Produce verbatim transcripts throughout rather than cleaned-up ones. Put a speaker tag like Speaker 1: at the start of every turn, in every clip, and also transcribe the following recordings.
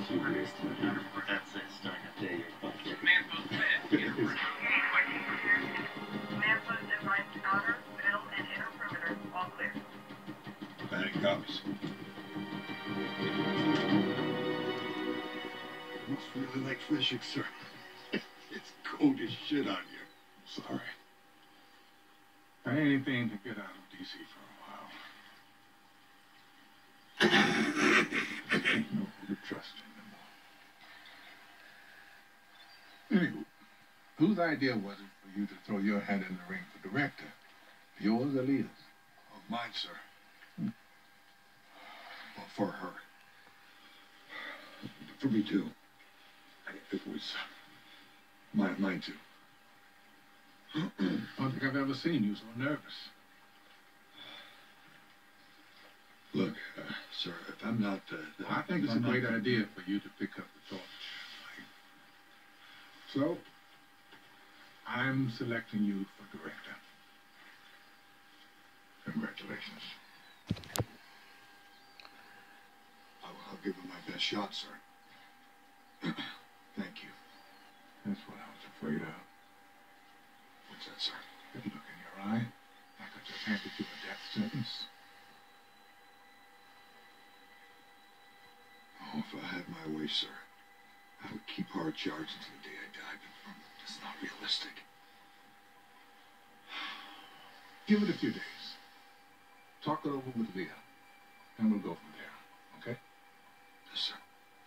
Speaker 1: serious to you. That's it, starting to pay your bucket.
Speaker 2: Manpo's bed.
Speaker 3: Manpo's advised outer, middle, and inner perimeter, all clear.
Speaker 4: Batting copies. Must really like fishing, sir. It's cold as shit out here.
Speaker 5: Sorry. I ain't anything to get out of D C for a while. I don't know who to trust anymore. Anywho, whose idea was it for you to throw your hat in the ring for director? Yours or Leah's?
Speaker 4: Oh, mine, sir. Hmm. Well, for her. For me, too. It was mine, mine too.
Speaker 5: I don't think I've ever seen you so nervous.
Speaker 4: Look, uh, sir, if I'm not... Uh, the,
Speaker 5: I think it's a great idea for you to pick up the torch. So, I'm selecting you for director. Congratulations.
Speaker 4: I'll, I'll give it my best shot, sir. Thank you.
Speaker 5: That's what I was afraid of.
Speaker 4: What's that, sir?
Speaker 5: That look in your eye, like I just handed you a death sentence.
Speaker 4: Oh, if I had my way, sir, I would keep hard charge until the day I died, but it's not realistic.
Speaker 5: Give it a few days. Talk it over with Leah, and we'll go from there, okay?
Speaker 4: Yes, sir.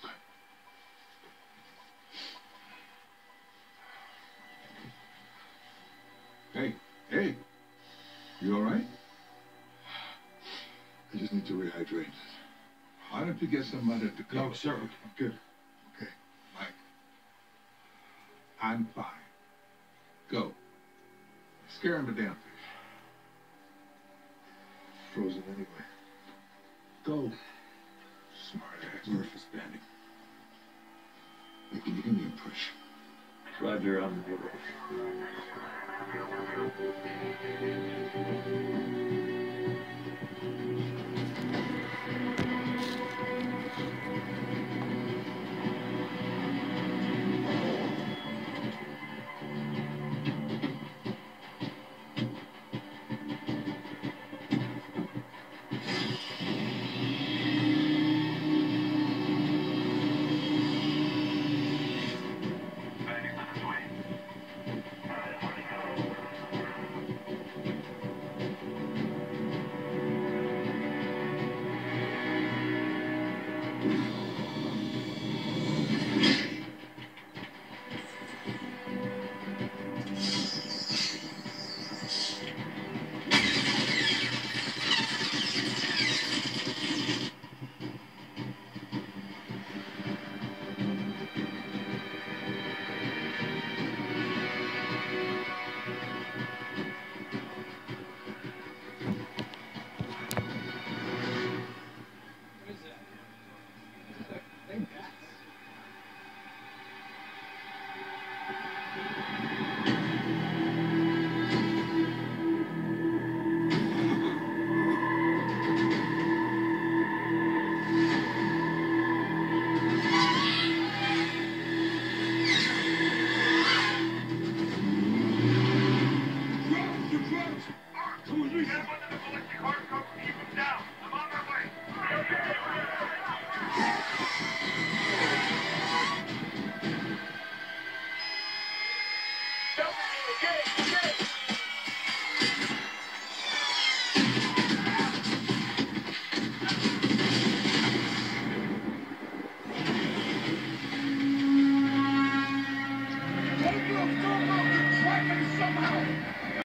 Speaker 5: Hey, hey, you all right?
Speaker 4: I just need to rehydrate.
Speaker 5: Why don't you get somebody to cover?
Speaker 4: No, sir. I'm good. Okay.
Speaker 5: Mike, I'm fine. Go. Scare him to damn fish.
Speaker 4: Frozen anyway.
Speaker 5: Go. Smart ass.
Speaker 4: Murph is banding. Hey, can you give me a push?
Speaker 1: Roger, on the board.
Speaker 2: Come on, you have one of the electric car.